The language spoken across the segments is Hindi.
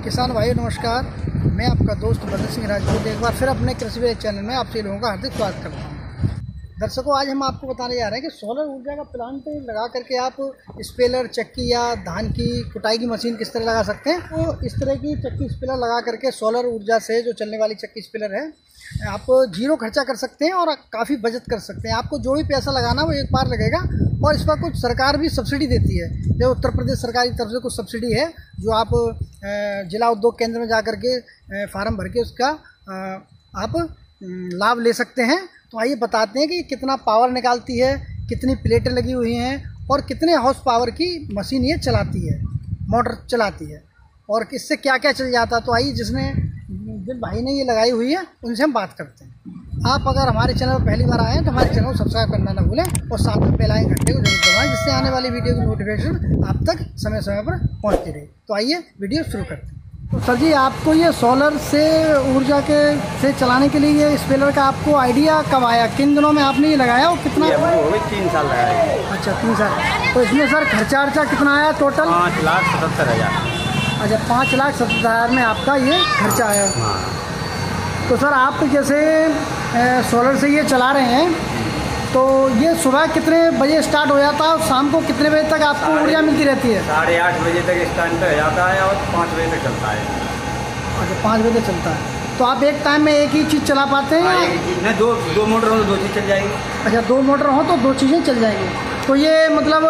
किसान भाइयों नमस्कार। मैं आपका दोस्त बदल सिंह राजपूत एक बार फिर अपने कृषि विलेज चैनल में आप सभी लोगों का हार्दिक स्वागत करता हूँ। दर्शकों, आज हम आपको बताने जा रहे हैं कि सोलर ऊर्जा का प्लांट लगा करके आप स्पेलर, चक्की या धान की कुटाई की मशीन किस तरह लगा सकते हैं। तो इस तरह की चक्की स्पेलर लगा करके सोलर ऊर्जा से जो चलने वाली चक्की स्पेलर है, आप जीरो खर्चा कर सकते हैं और काफ़ी बचत कर सकते हैं। आपको जो भी पैसा लगाना वो एक बार लगेगा और इस पर कुछ सरकार भी सब्सिडी देती है। जो उत्तर प्रदेश सरकार की तरफ से कुछ सब्सिडी है जो आप जिला उद्योग केंद्र में जा कर के फार्म भर के उसका आप लाभ ले सकते हैं। तो आइए बताते हैं कि कितना पावर निकालती है, कितनी प्लेटें लगी हुई हैं और कितने हॉर्स पावर की मशीन ये चलाती है, मोटर चलाती है और इससे क्या क्या चल जाता है। तो आइए जिन भाई ने ये लगाई हुई है उनसे हम बात करते हैं। आप अगर हमारे चैनल पर पहली बार आए हैं तो हमारे चैनल को सब्सक्राइब करना ना भूलें और साथ में बेल आइकन घंटे को जरूर दबाएं, जिससे आने वाली वीडियो की नोटिफिकेशन आप तक समय समय पर पहुंचती रहे। तो आइए वीडियो शुरू करते हैं। तो सर जी, आपको ये सोलर से ऊर्जा से चलाने के लिए ये स्पेलर का आपको आइडिया कब आया? किन दिनों में आपने ये लगाया और कितना? हो गए 3 साल लगाया। अच्छा, 3 साल। तो इसमें सर खर्चा कितना आया टोटल? 5,77,000। अच्छा, 5,77,000 में आपका ये खर्चा आया। तो सर आप जैसे सोलर से ये चला रहे हैं तो ये सुबह कितने बजे स्टार्ट हो जाता है और शाम को कितने बजे तक आपको ऊर्जा मिलती रहती है? 8:30 बजे तक स्टार्ट हो जाता है और 5 बजे तक चलता है। अच्छा, 5 बजे तक चलता है। तो आप एक टाइम में एक ही चीज़ चला पाते हैं? नहीं, दो मोटर हो तो 2 चीज़ चल जाएगी। अच्छा, 2 मोटर हो तो 2 चीज़ें चल जाएंगी। तो ये मतलब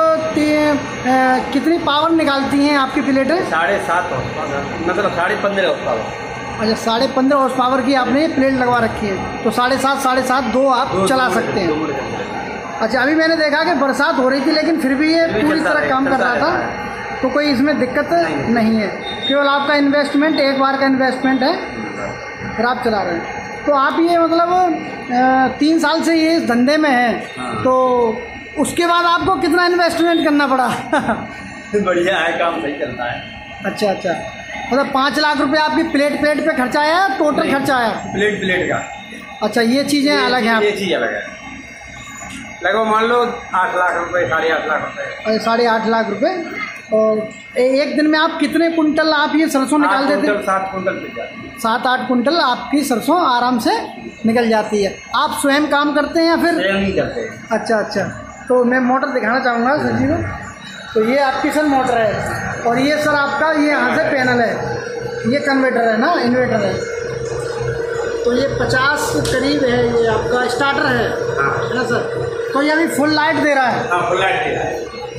कितनी पावर निकालती हैं आपकी प्लेटें? 7.5 मतलब 15.5 हॉर्स पावर। अच्छा, 15.5 हॉर्स पावर की आपने प्लेट लगवा रखी है। तो 7.5 2 आप चला सकते हैं। अच्छा, अभी मैंने देखा कि बरसात हो रही थी लेकिन फिर भी ये पूरी तरह काम कर रहा था, तो कोई इसमें दिक्कत नहीं है। केवल आपका इन्वेस्टमेंट, एक बार का इन्वेस्टमेंट है, फिर आप चला रहे हैं। तो आप ये मतलब 3 साल से ये इस धंधे में हैं, तो उसके बाद आपको कितना इन्वेस्टमेंट करना पड़ा? बढ़िया है, काम सही चलता है। अच्छा, मतलब 5 लाख रुपए आपकी प्लेट पे खर्चा आया, टोटल खर्चा आया प्लेट का? अच्छा, ये चीज़ें अलग हैं। ये चीज़ अलग है। लगभग मान लो 8 लाख रुपए, 8.5 लाख रुपए। 8.5 लाख रुपए। और एक दिन में आप कितने कुंटल आप ये सरसों निकाल देते हैं? 7 कुंटल मिल जाती है। 7-8 कुंटल आपकी सरसों आराम से निकल जाती है। आप स्वयं काम करते हैं या फिर? स्वयं ही करते हैं। अच्छा, तो मैं मोटर दिखाना चाहूँगा सर जी को। तो ये आपकी सर मोटर है और ये सर आपका ये यहाँ से पैनल है, ये कन्वर्टर है ना, इन्वर्टर है। तो ये 50 करीब है, ये आपका स्टार्टर है ना सर? तो ये अभी फुल लाइट दे रहा है? हाँ, फुल लाइट दे रहा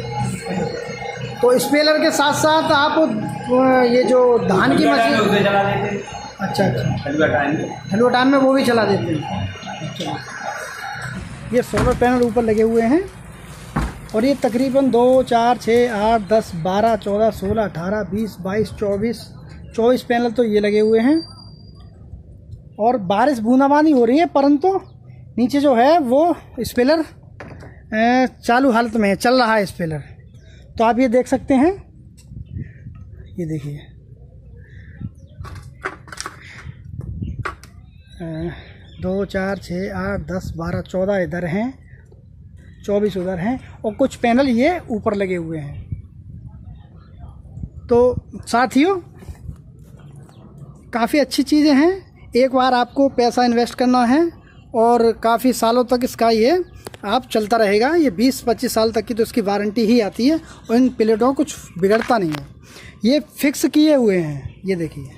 है। तो स्पेलर के साथ साथ आप ये जो धान की मशीन चला देते हैं। अच्छा, हलवा टाइम में वो भी चला देते हैं। अच्छा, ये सोलर पैनल ऊपर लगे हुए हैं और ये तकरीबन 2, 4, 6, 8, 10, 12, 14, 16, 18, 20, 22, 24 पैनल तो ये लगे हुए हैं। और बारिश बूंदाबांदी हो रही है, परंतु नीचे जो है वो स्पेलर चालू हालत में है, चल रहा है स्पेलर। तो आप ये देख सकते हैं, ये देखिए 2, 4, 6, 8, 10, 12, 14 इधर हैं, 24 उधर हैं और कुछ पैनल ये ऊपर लगे हुए हैं। तो साथियों, काफ़ी अच्छी चीज़ें हैं। एक बार आपको पैसा इन्वेस्ट करना है और काफ़ी सालों तक इसका ये आप चलता रहेगा। ये 20-25 साल तक की तो इसकी वारंटी ही आती है और इन प्लेटों को कुछ बिगड़ता नहीं है। ये फिक्स किए हुए हैं, ये देखिए,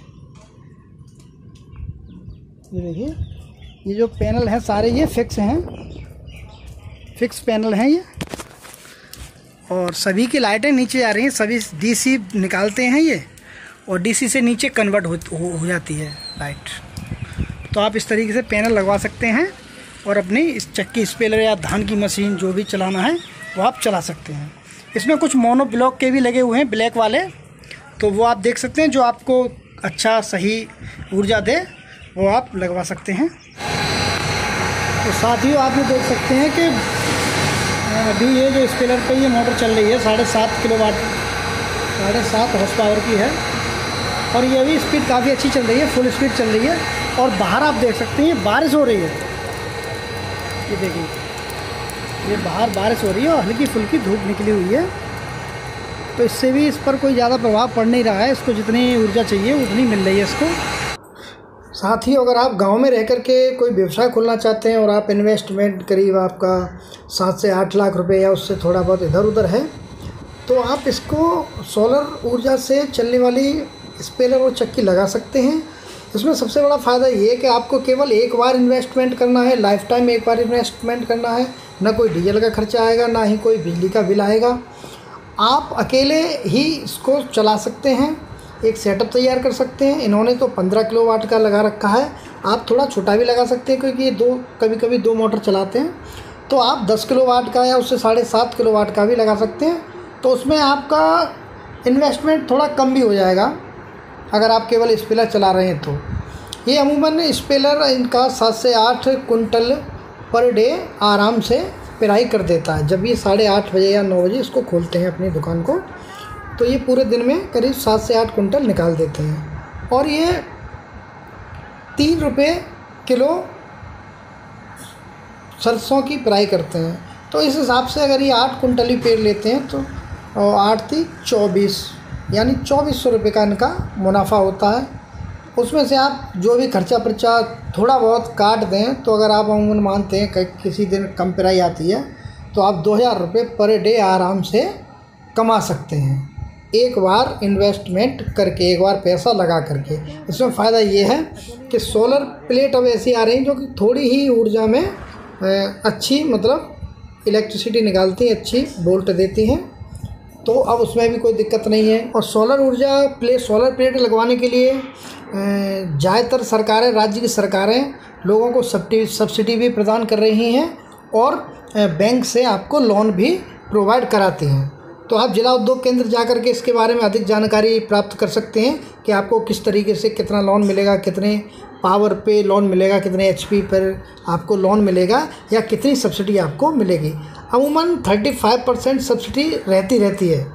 ये जो पैनल हैं सारे ये फिक्स हैं, फिक्स पैनल हैं ये। और सभी की लाइटें नीचे आ रही हैं, सभी डीसी निकालते हैं ये और डीसी से नीचे कन्वर्ट हो जाती है लाइट। तो आप इस तरीके से पैनल लगवा सकते हैं और अपनी इस चक्की स्पेलर या धान की मशीन जो भी चलाना है वो आप चला सकते हैं। इसमें कुछ मोनो ब्लॉक के भी लगे हुए हैं, ब्लैक वाले, तो वो आप देख सकते हैं। जो आपको अच्छा सही ऊर्जा दे वो आप लगवा सकते हैं। तो साथियों, आप ये देख सकते हैं कि अभी ये जो स्पेलर पे ये मोटर चल रही है 7.5 किलोवाट, 7.5 हॉर्स पावर की है और ये अभी स्पीड काफ़ी अच्छी चल रही है, फुल स्पीड चल रही है। और बाहर आप देख सकते हैं बारिश हो रही है, ये देखिए, ये बाहर बारिश हो रही है और हल्की फुल्की धूप निकली हुई है। तो इससे भी इस पर कोई ज़्यादा प्रभाव पड़ नहीं रहा है। इसको जितनी ऊर्जा चाहिए उतनी मिल रही है इसको। साथ ही अगर आप गांव में रह कर के कोई व्यवसाय खोलना चाहते हैं और आप इन्वेस्टमेंट करीब आपका 7 से 8 लाख रुपए या उससे थोड़ा बहुत इधर उधर है, तो आप इसको सोलर ऊर्जा से चलने वाली स्पेलर और चक्की लगा सकते हैं। इसमें सबसे बड़ा फ़ायदा ये है कि आपको केवल एक बार इन्वेस्टमेंट करना है, लाइफ टाइम एक बार इन्वेस्टमेंट करना है। ना कोई डीजल का खर्चा आएगा, ना ही कोई बिजली का बिल आएगा। आप अकेले ही इसको चला सकते हैं, एक सेटअप तैयार कर सकते हैं। इन्होंने तो 15 किलोवाट का लगा रखा है, आप थोड़ा छोटा भी लगा सकते हैं क्योंकि ये कभी कभी दो मोटर चलाते हैं। तो आप 10 किलोवाट का या उससे 7.5 किलोवाट का भी लगा सकते हैं। तो उसमें आपका इन्वेस्टमेंट थोड़ा कम भी हो जाएगा अगर आप केवल स्पेलर चला रहे हैं। तो ये अमूमन स्पेलर इनका 7 से 8 कुंटल पर डे आराम से पेराई कर देता है। जब ये 8:30 बजे या 9 बजे इसको खोलते हैं अपनी दुकान को, तो ये पूरे दिन में करीब 7 से 8 कुंटल निकाल देते हैं। और ये 3 रुपये किलो सरसों की पेराई करते हैं। तो इस हिसाब से अगर ये 8 कुंटल ही पेड़ लेते हैं तो 8 × 24 यानी 2400 रुपये का इनका मुनाफा होता है। उसमें से आप जो भी खर्चा पर्चा थोड़ा बहुत काट दें, तो अगर आप अमूमन मानते हैं कि किसी दिन कम पेराई आती है तो आप 2000 रुपये पर डे आराम से कमा सकते हैं, एक बार इन्वेस्टमेंट करके, एक बार पैसा लगा करके। इसमें फ़ायदा ये है कि सोलर प्लेट अब ऐसी आ रही हैं जो कि थोड़ी ही ऊर्जा में अच्छी मतलब इलेक्ट्रिसिटी निकालती हैं, अच्छी वोल्ट देती हैं। तो अब उसमें भी कोई दिक्कत नहीं है। और सोलर प्लेट लगवाने के लिए ज़्यादातर सरकारें, राज्य की सरकारें लोगों को सब्सिडी भी प्रदान कर रही हैं और बैंक से आपको लोन भी प्रोवाइड कराती हैं। तो आप जिला उद्योग केंद्र जाकर के इसके बारे में अधिक जानकारी प्राप्त कर सकते हैं कि आपको किस तरीके से कितना लोन मिलेगा, कितने पावर पे लोन मिलेगा, कितने HP पर आपको लोन मिलेगा या कितनी सब्सिडी आपको मिलेगी। अमूमन 35% सब्सिडी रहती है।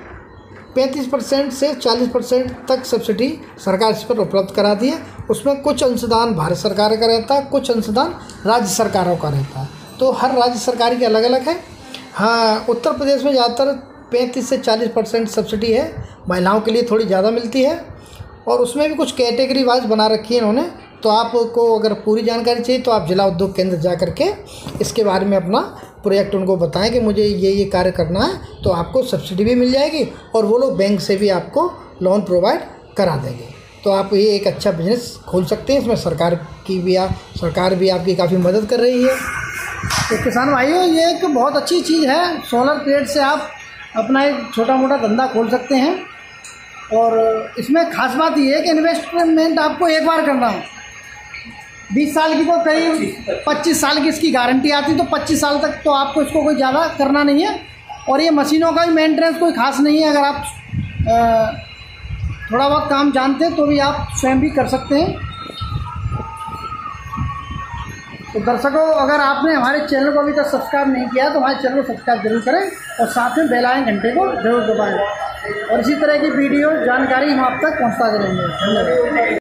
35% से 40% तक सब्सिडी सरकार इस पर उपलब्ध कराती है। उसमें कुछ अंशदान भारत सरकार का रहता है, कुछ अंशदान राज्य सरकारों का रहता है। तो हर राज्य सरकार की अलग अलग है। हाँ, उत्तर प्रदेश में ज़्यादातर 35 से 40% सब्सिडी है, महिलाओं के लिए थोड़ी ज़्यादा मिलती है। और उसमें भी कुछ कैटेगरी वाइज बना रखी है इन्होंने। तो आपको अगर पूरी जानकारी चाहिए तो आप जिला उद्योग केंद्र जा करके इसके बारे में अपना प्रोजेक्ट उनको बताएं कि मुझे ये कार्य करना है, तो आपको सब्सिडी भी मिल जाएगी और वो लोग बैंक से भी आपको लोन प्रोवाइड करा देंगे। तो आप ये एक अच्छा बिजनेस खोल सकते हैं। इसमें सरकार भी आपकी काफ़ी मदद कर रही है। तो किसान भाइयों, ये एक बहुत अच्छी चीज़ है। सोलर प्लेट से आप अपना एक छोटा मोटा धंधा खोल सकते हैं। और इसमें खास बात ये है कि इन्वेस्टमेंट आपको एक बार करना है। 20 साल की तो कई 25 साल की इसकी गारंटी आती है, तो 25 साल तक तो आपको इसको कोई ज़्यादा करना नहीं है। और ये मशीनों का भी मेंटेनेंस कोई खास नहीं है। अगर आप थोड़ा बहुत काम जानते हैं तो भी आप स्वयं भी कर सकते हैं। तो दर्शकों, अगर आपने हमारे चैनल को अभी तक सब्सक्राइब नहीं किया तो हमारे चैनल को सब्सक्राइब जरूर करें और साथ में बेल आइकन घंटे को जरूर दबाएं। और इसी तरह की वीडियो जानकारी हम आप तक पहुंचता रहेंगे। धन्यवाद।